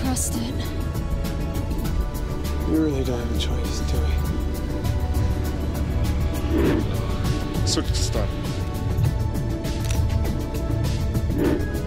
trust it. We really don't have a choice, do we? Switch to stun.